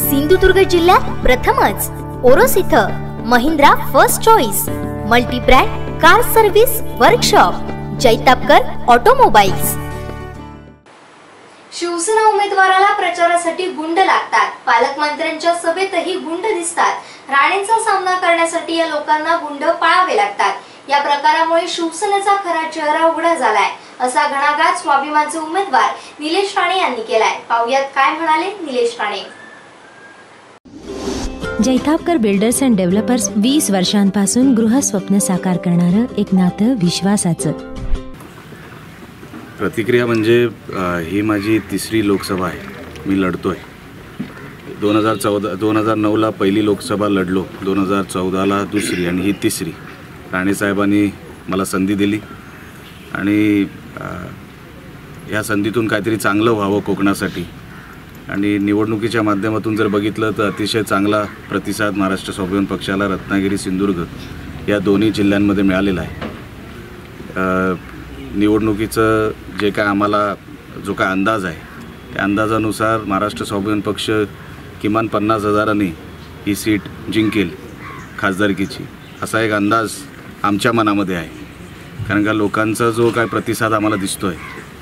सिंधुदुर्ग जिल्ह्यात प्रथमच ओरोस इथं Mahindra first choice multi brand car service workshop Jaitapkar automobiles. Shiv Sena उमेदवाराला प्रचारासाठी गुंड लागतात, पालकमंत्र्यांच्या सभेतही गुंड दिसतात। राणेंचा सामना करण्यासाठी या लोकांना गुंड पाळावे लागतात। या प्रकारामुळे शिवसेनेचा खरा चेहरा उघडा झालाय, असा घणाघात स्वाभिमानचे उमेदवार निलेश राणे यांनी केलाय। पाहुयात काय म्हणाले Nilesh Rane. Jaitapkar builders and developers 20 वर्षांपासून गृहस्वप्न साकार करणारं एक नातं विश्वासाचं। प्रतिक्रिया म्हणजे ही माझी तिसरी लोकसभा आहे, मी लढतोय। 2009ला पहिली लोकसभा लढलो, 2014ला दुसरी आणि ही तिसरी। राणे साहेबांनी मला संधी दिली आणि या संधीतून काहीतरी चांगलं व्हावं कोकणासाठी आणि निवडणुकीच्या माध्यमातून जर बघितलं तर अतिशय चांगला प्रतिसाद महाराष्ट्र स्वाभिमान पक्षाला रत्नागिरी सिंधुदुर्ग या दोन्ही जिल्ह्यांमध्ये मिळालेला आहे। निवडणुकीचं जे काय आम्हाला जो काय अंदाज आहे त्या अंदाजानुसार महाराष्ट्र स्वाभिमान पक्ष किमान 50,000 ही सीट जिंकेल खासदारकीची, असा एक अंदाज आमच्या मनामध्ये आहे। कारण का लोकांचा जो काय प्रतिसाद आम्हाला दिसतोय,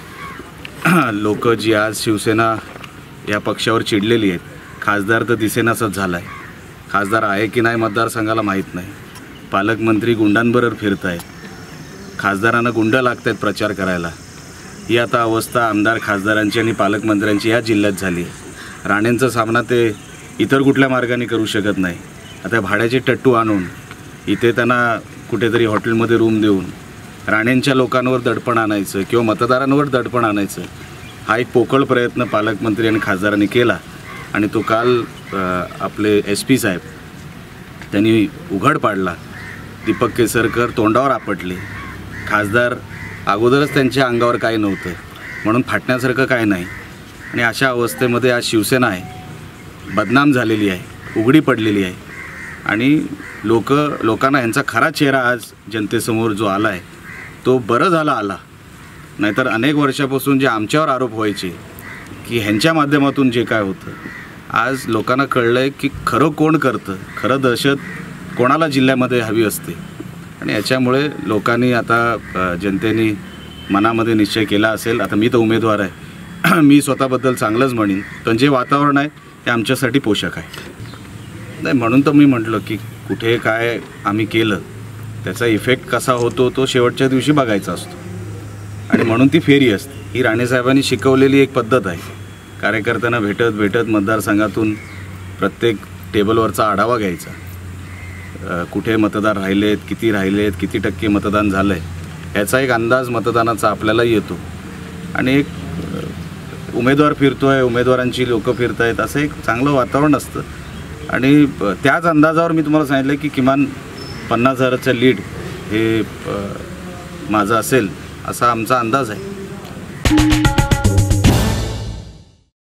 लोक जी आज शिवसेना या पक्षावर चिडलेली आहेत, खासदार तर दिसेनासाच झाला आहे, खासदार आहे की नाही मतदारसंघाला माहीत नाही, पालकमंत्री गुंडांबरोबर फिरत आहेत, खासदारांना गुंड लागत आहेत प्रचार करायला। ही आता अवस्था आमदार खासदारांची आणि पालकमंत्र्यांची या जिल्ह्यात झाली आहे। राणेंचा सामना ते इतर कुठल्या मार्गाने करू शकत नाही। आता भाड्याचे टट्टू आणून इथे त्यांना कुठेतरी हॉटेलमध्ये रूम देऊन राणेंच्या लोकांवर दडपण आणायचं किंवा मतदारांवर दडपण आणायचं, हा एक पोकळ प्रयत्न पालकमंत्री आणि खासदारांनी केला आणि तो काल आपले SP साहेब त्यांनी उघड पाडला। दीपक केसरकर तोंडावर आपटले, खासदार अगोदरच त्यांच्या अंगावर काही नव्हतं म्हणून फाटण्यासारखं काय नाही आणि अशा अवस्थेमध्ये आज शिवसेना आहे बदनाम झालेली आहे, उघडी पडलेली आहे आणि लोकांना यांचा खरा चेहरा आज जनतेसमोर जो आला आहे तो बरं झाला आला, नाहीतर अनेक वर्षापासून जे आमच्यावर आरोप व्हायचे की ह्यांच्या माध्यमातून जे काय होतं, आज लोकांना कळलं आहे की खरं कोण करतं, खरं दहशत कोणाला जिल्ह्यामध्ये हवी असते आणि याच्यामुळे लोकांनी आता जनतेने मनामध्ये निश्चय केला असेल। आता मी तर उमेदवार आहे, मी स्वतःबद्दल चांगलंच म्हणेन, पण जे वातावरण आहे ते आमच्यासाठी पोषक आहे नाही, म्हणून तर मी म्हटलं की कुठे काय आम्ही केलं त्याचा इफेक्ट कसा होतो तो शेवटच्या दिवशी बघायचा असतो आणि म्हणून ती फेरी असते। ही राणेसाहेबांनी शिकवलेली एक पद्धत आहे, कार्यकर्त्यांना भेटत मतदारसंघातून प्रत्येक टेबलवरचा आढावा घ्यायचा, कुठे मतदार राहिलेत, किती टक्के मतदान झालं आहे याचा एक अंदाज मतदानाचा आपल्याला येतो आणि एक उमेदवार फिरतोय, उमेदवारांची लोकं फिरत आहेत, असं एक चांगलं वातावरण असतं आणि त्याच अंदाजावर मी तुम्हाला सांगितलं की किमान 50,000चं लीड हे माझं असेल असा आमचा अंदाज आहे।